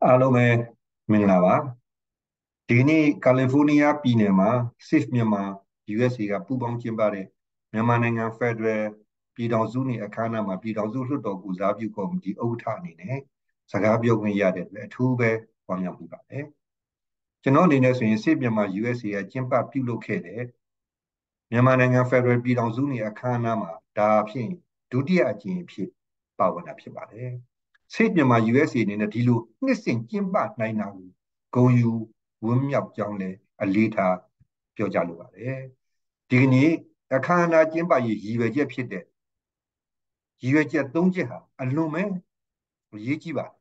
အားလုံးပဲမင်္ဂလာပါဒီနေ့ကယ်လီဖိုးနီးယားပြည်နယ်မှာ Safe မြန်မာ USA ကပူးပေါင်းကျင်းပတဲ့မြန်မာနိုင်ငံဖက်ဒရယ်ပြည်ထောင်စုနေ့အခမ်းအနားမှာပြည်ထောင်စုလွှတ်တော်ကိုစားပြုကော်မတီဥက္ကဋ္ဌအနေနဲ့စကားပြောခွင့်ရတဲ့အတွက်အထူးပဲဝမ်းမြောက်မိပါတယ်ကျွန်တော်အနေနဲ့ဆိုရင် Safe မြန်မာ USA ကကျင်းပပြုလုပ်ခဲ့တဲ့မြန်မာနိုင်ငံဖက်ဒရယ်ပြည်ထောင်စုနေ့အခမ်းအနားမှာဒါဖြင့်ဒုတိယအကြိမ်ဖြစ်ပါဝင်တာဖြစ်ပါတယ်ဆေးမြန်မာ USA အနေနဲ့ဒီလိုနှစ်စဉ်ကျင်းပနိုင်တာကိုဂုဏ်ယူဝန်းမြောက်ကြောင်းလည်းအလေးထားပြောကြားလိုပါတယ်ဒီကနေ့အခမ်းအနားကျင်းပရေးရည်ရွယ်ချက်ဖြစ်တဲ့ရည်ရွယ်ချက်၃ချက်ဟာအလွန်ပဲအရေးကြီးပါ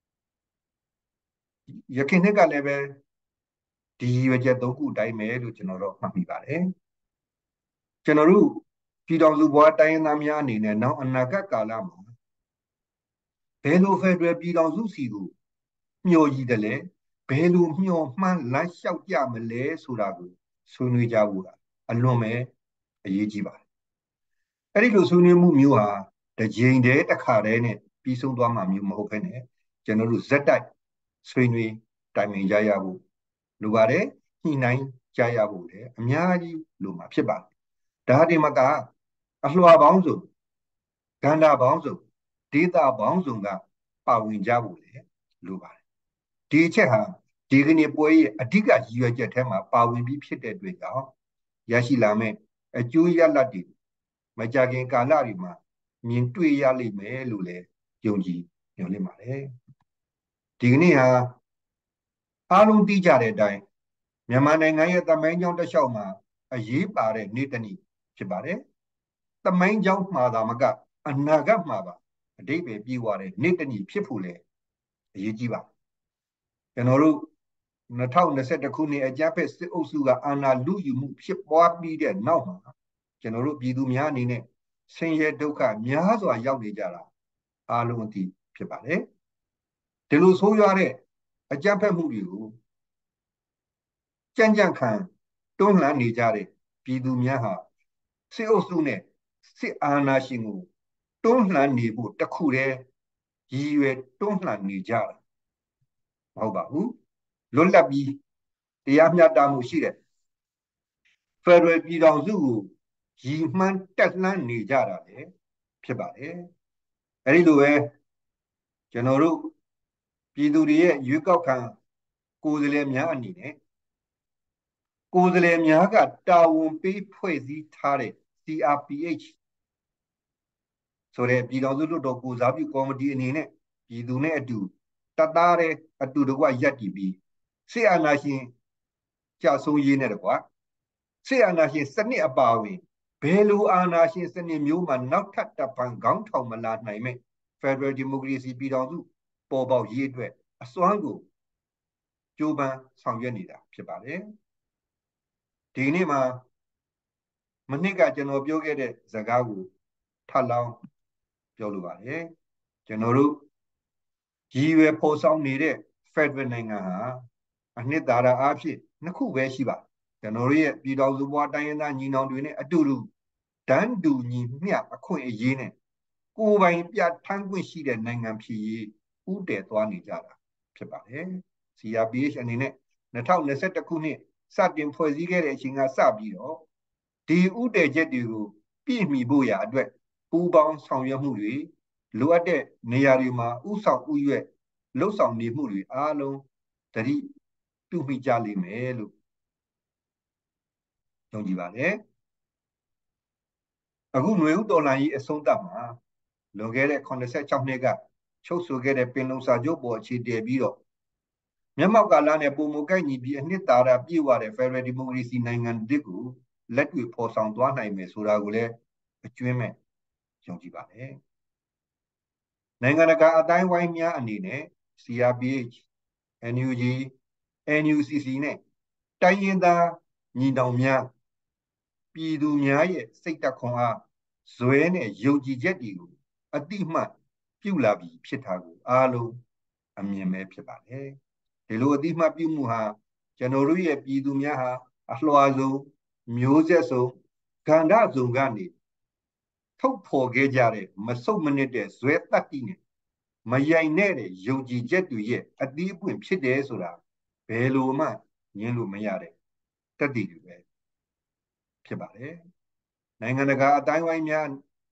ရခိုင်နှစ်ကလည်းပဲဒီရည်ရွယ်ချက်၃ခုအတိုင်းပဲလို့ကျွန်တော်တို့မှတ်မိပါတယ်ကျွန်တော်တို့ပြည်တော်စုဘွားတိုင်းရင်းသားများအနေနဲ့နောက်အနာဂတ်ကာလမှာဘယ်လိုဖက်ဒရယ်ပြည်တော်စုစီကိုမျှော်ရည်တယ်လဲဘယ်လိုမျှော်မှန်းလမ်းလျှောက်ကြမလဲဆိုတာကိုဆွေးနွေးကြဖို့အလွန်ပဲအရေးကြီးပါတယ်အဲ့ဒီလိုဆွေးနွေးမှုမျိုးဟာတစ်ကြိမ်တည်းတစ်ခါတည်းနဲ့ပြီးဆုံးသွားမှာမျိုးမဟုတ်ဘဲနဲ့ကျွန်တော်တို့ဇက်တိုက်ဆွေးနွေးတိုင်ပင်ကြရဖို့လိုပါတယ်ညှိနှိုင်းကြရဖို့လည်းအများကြီးလိုမှာဖြစ်ပါတယ်ဒါဒီမှာကအလှော်ပေါင်းစုံကဏ္ဍပေါင်းစုံဒေတာပေါင်းစုံကပါဝင်ကြဖို့လည်းလိုပါတယ်ဒီအချက်ဟာဒီကနေ့ပွဲရဲ့အဓိကရည်ရွယ်ချက်ထဲမှာပါဝင်ပြီးဖြစ်တဲ့အတွက်ကြောင့်ရရှိလာမယ့်အကျိုးရလဒ်တွေမကြာခင်ကာလတွေမှာမြင်တွေ့ရလိမ့်မယ်လို့လည်းယုံကြည်မျှော်လင့်ပါတယ်ဒီကနေ့ဟာအားလုံးသိကြတဲ့အတိုင်းမြန်မာနိုင်ငံရဲ့သမိုင်းကြောင်းတစ်လျှောက်မှာအရေးပါတဲ့နေ့တစ်နေ့ဖြစ်ပါတယ်သမိုင်းကြောင်းမှာသာမကအနာဂတ်မှာပါအတိတ်ပဲပြေးသွားတဲ့နေ့တစ်နေ့ဖြစ်ဖို့လည်းအရေးကြီးပါကျွန်တော်တို့2021ခုနှစ်အကြမ်းဖက်စစ်အုပ်စုကအာဏာလုယူမှုဖြစ်ပွားပြီးတဲ့နောက်မှာကျွန်တော်တို့ပြည်သူများအနေနဲ့ဆင်းရဲဒုက္ခများစွာရောက်နေကြတာအားလုံးအသိဖြစ်ပါတယ်ဒီလိုဆိုးရွားတဲ့အကြမ်းဖက်မှုတွေကိုကြံ့ကြံ့ခံတွန်းလှန်နေကြတဲ့ပြည်သူများဟာစစ်အုပ်စုနဲ့စစ်အာဏာရှင်ကိုတွန်းလှန်နေဖို့တခုတည်းရည်ရွယ်တွန်းလှန်နေကြတာမဟုတ်ပါဘူးလွတ်လပ်ပြီးတရားမျှတမှုရှိတဲ့ဖက်ဒရယ်ပြည်ထောင်စုကိုရည်မှန်းတက်လှမ်းနေကြတာလေဖြစ်ပါတယ်အဲဒီလိုပဲကျွန်တော်တို့ပြည်သူတွေရဲ့ရွေးကောက်ခံကိုယ်စားလှယ်များအနေနဲ့ကိုယ်စားလှယ်များကတာဝန်ပေးဖွဲ့စည်းထားတဲ့ CRPH ဆိုတဲ့ပြည်ထောင်စုလွှတ်တော်ကိုစားပြုကော်မတီအနေနဲ့ပြည်သူနဲ့အတူတသားတဲ့အတူတကွရပ်တည်ပြီးစစ်အာဏာရှင်ကြာဆုံးရေးနဲ့တကွစစ်အာဏာရှင်စနစ်အပါအဝင်ဘယ်လိုအာဏာရှင်စနစ်မျိုးမှနောက်ထပ်တပံခေါင်းထောင်မလာနိုင်မဲ့ Federal Democracy ပြည်ထောင်စုပေါ်ပေါက်ရေးအတွက်အစွမ်းကိုကြိုးပမ်းဆောင်ရွက်နေတာဖြစ်ပါတယ်ဒီနေ့မှာမနှစ်ကကျွန်တော်ပြောခဲ့တဲ့စကားကိုထပ်လောင်းပြောလိုပါတယ်ကျွန်တော်တို့ရည်ရွယ်ဖော်ဆောင်နေတဲ့ Federal နိုင်ငံဟာအနှစ်သာရအားဖြင့်နှစ်ခုပဲရှိပါကျွန်တော်တို့ရဲ့ပြည်တော်စုဘွားတိုင်းရင်းသားညီနောင်တွေနဲ့အတူတူတန်းတူညီမျှအခွင့်အရေးနဲ့ကိုယ်ပိုင်ပြဋ္ဌာန်းခွင့်ရှိတဲ့နိုင်ငံဖြစ်ရေးဥတည်သွားနေကြတာဖြစ်ပါတယ် CRPH အနေနဲ့2021ခုနှစ်စတင်ဖွဲ့စည်းခဲ့တဲ့အချိန်ကစပြီးတော့ဒီဥတည်ချက်တွေကိုပြည့်မီဖို့ရာအတွက်ပူးပေါင်းဆောင်ရွက်မှုတွေလိုအပ်တဲ့နေရာတွေမှာဥဆောင်ဥရွက်လှုပ်ဆောင်နေမှုတွေအားလုံးတတိပြုမိကြလိမ့်မယ်လို့ယုံကြည်ပါတယ်အခုຫນွေဥတော်လှန်ရေးအဆုံးသတ်မှာလွန်ခဲ့တဲ့86နှစ်ကချုပ်ဆိုခဲ့တဲ့ပင်လုံစာချုပ်ပေါ်အခြေတည်ပြီးတော့မျက်မှောက်ကာလနဲ့ပုံမကိုက်ညီပြီးအနှစ်သာရပြည့်ဝတဲ့ Federal Democracy နိုင်ငံတစ်ကိုလက်တွေ့ဖော်ဆောင်သွားနိုင်မယ်ဆိုတာကိုလည်းအကျွမ်းမဲ့ယုံကြည်ပါတယ်နိုင်ငံတကာအတိုင်းဝိုင်းများအနေနဲ့ CRPH NUG NUCC နဲ့တိုင်းရင်းသားညီနောင်များပြည်သူများရဲ့စိတ်ဓာတ်ခွန်အားဇွဲနဲ့ယုံကြည်ချက်တွေကိုအတိအမှတ်ပြုလာပြီးဖြစ်တာကိုအားလုံးအမြင်ပဲဖြစ်ပါတယ်ဒီလိုအတိအမှတ်ပြုမှုဟာကျွန်တော်တို့ရဲ့ပြည်သူများဟာအလွှာဆုံးမျိုးဆက်ဆုံးကဏ္ဍဆုံးကနေထုတ်ဖော်ခဲ့ကြတဲ့မဆုတ်မနစ်တဲ့ဇွဲတတ္တိနဲ့မရိုက်နဲ့တဲ့ယုံကြည်ချက်တွေရဲ့အသီးအပွင့်ဖြစ်တယ်ဆိုတာဘယ်လိုမှငြင်းလို့မရတဲ့တက်တည်တွေပဲဖြစ်ပါတယ်နိုင်ငံတကာအတိုင်းဝိုင်းများ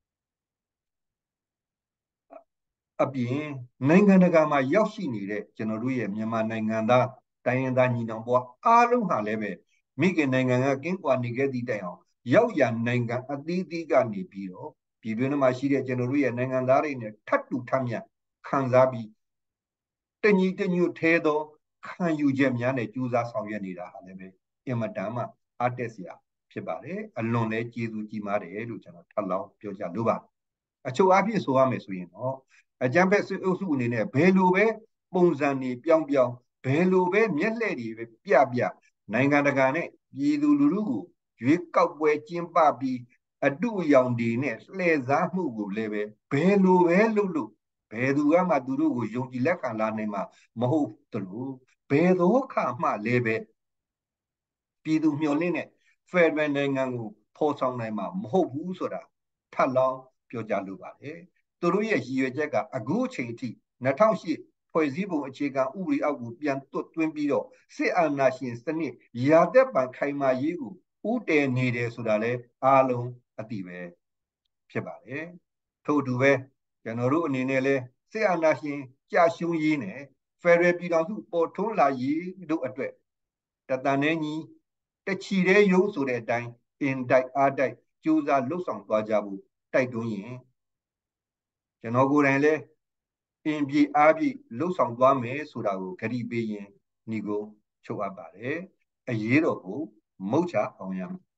အပြင်နိုင်ငံတကာမှာရောက်ရှိနေတဲ့ကျွန်တော်တို့ရဲ့မြန်မာနိုင်ငံသားတိုင်းရင်းသားညီနောင်ဘဝအားလုံးဟာလည်းပဲမိခင်နိုင်ငံကကင်းကွာနေခဲ့သည့်တိုင်အောင်ရောက်ရနိုင်ငံအသီးသီးကနေပြီးတော့ပြည်တွင်းမှာရှိတဲ့ကျွန်တော်တို့ရဲ့နိုင်ငံသားတွေနဲ့ထပ်တူထပ်မြတ်ခံစားပြီးတညီတညွတ်သေးသောခံယူချက်များနဲ့ကြိုးစားဆောင်ရွက်နေတာဟာလည်းပဲအင်မတန်မှအားတက်စရာဖြစ်ပါတယ်အလွန်လည်းကျေးဇူးကြီးမားတယ်လို့ကျွန်တော်ထပ်လောင်းပြောကြလိုပါအချုပ်အားဖြင့်ဆိုရမယ်ဆိုရင်တော့အကြံဖက်စစ်အုပ်စုအနေနဲ့ဘယ်လိုပဲပုံစံတွေပြောင်းပြောင်းဘယ်လိုပဲမျက်လှည့်တွေပဲပြပြနိုင်ငံတကာနဲ့ပြည်သူလူထုကိုရွေးကောက်ပွဲကျင်းပပြီးအတုအယောင်တွေနဲ့လှည့်စားမှုကိုလည်းပဲဘယ်လိုပဲလုပ်လို့ဘယ်သူကမှသူတို့ကိုယုံကြည်လက်ခံလာနိုင်မှာမဟုတ်သလိုဘယ်သောခါမှလည်းပဲပြည်သူမျှော်လင့်တဲ့ဖက်ဒရယ်နိုင်ငံကိုဖော်ဆောင်နိုင်မှာမဟုတ်ဘူးဆိုတာထပ်လောင်းပြောကြားလိုပါတယ်သူတို့ရဲ့ရည်ရွယ်ချက်ကအခုအချိန်အထိ2008ဖွဲ့စည်းပုံအခြေခံဥပဒေအောက်ကိုပြန်သွင်းပြီးတော့စစ်အာဏာရှင်စနစ်ရာသက်ပံခိုင်မာရေးကိုဥတည်နေတယ်ဆိုတာလဲအားလုံးအသိပဲဖြစ်ပါတယ်ထို့အတူပဲကျွန်တော်တို့အနေနဲ့လဲစစ်အာဏာရှင်ကြာရှုံးရေးနဲ့ဖက်ဒရယ်ပြည်ထောင်စုပေါ်ထွန်းလာရေးတို့အတွက်တတန်နဲ့ညီတချီတဲ့ရုံးဆိုတဲ့အတိုင်းအင်တိုက်အားတိုက်ကြိုးစားလှုပ်ဆောင်သွားကြဖို့တိုက်တွန်းရင်ကျွန်တော်ကိုယ်တိုင်လဲအင်ပြေအားပြေလှုပ်ဆောင်သွားမယ်ဆိုတာကိုဂရုပေးရင်ညီကိုချုပ်အပ်ပါတယ်အရေးတော်ကိုမုတ်ချအောင်ရမယ်